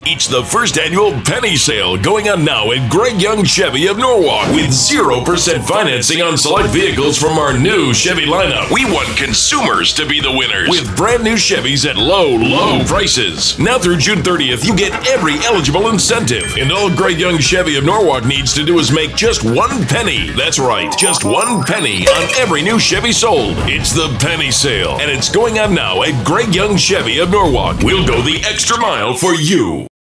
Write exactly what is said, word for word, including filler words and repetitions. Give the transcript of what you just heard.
It's the first annual penny sale going on now at Greg Young Chevy of Norwalk with zero percent financing on select vehicles from our new Chevy lineup. We want consumers to be the winners with brand new Chevys at low, low prices. Now through June thirtieth, you get every eligible incentive. And all Greg Young Chevy of Norwalk needs to do is make just one penny. That's right, just one penny on every new Chevy sold. It's the penny sale, and it's going on now at Greg Young Chevy of Norwalk. We'll go the extra mile for you.